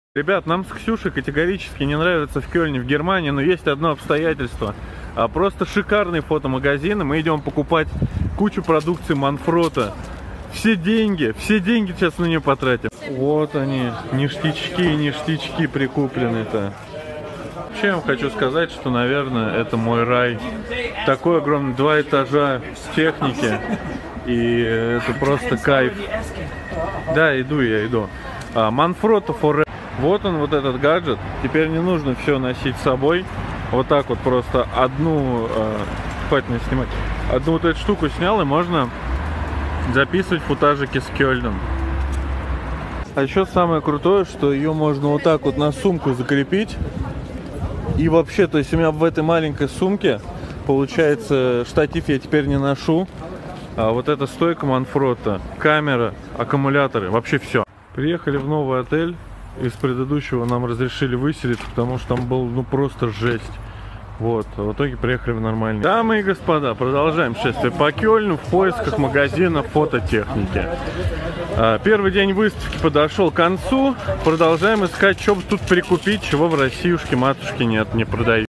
Ребят, нам с Ксюшей категорически не нравится в Кёльне, в Германии, но есть одно обстоятельство. Просто шикарный фотомагазин, и мы идем покупать кучу продукции Манфрота. Все деньги сейчас на нее потратим. Вот они, ништячки прикуплены-то. Вообще я вам хочу сказать, что, наверное, это мой рай. Такой огромный, 2 этажа техники, и это просто кайф. Да, я иду. Манфрото Forever. Вот он, вот этот гаджет. Теперь не нужно все носить с собой. Вот так вот просто одну, хватит мне снимать, одну вот эту штуку снял, и можно записывать футажики с Кёльном. А еще самое крутое, что ее можно вот так вот на сумку закрепить. И вообще, то есть у меня в этой маленькой сумке, получается, штатив я теперь не ношу. А вот эта стойка Манфрота, камера, аккумуляторы, вообще все. Приехали в новый отель. Из предыдущего нам разрешили выселиться, потому что там был, ну, просто жесть. Вот, а в итоге приехали в нормальный. Дамы и господа, продолжаем шествие по Кёльну в поисках магазина фототехники. Первый день выставки подошел к концу. Продолжаем искать, что бы тут прикупить, чего в Россиюшке матушке нет, не продают.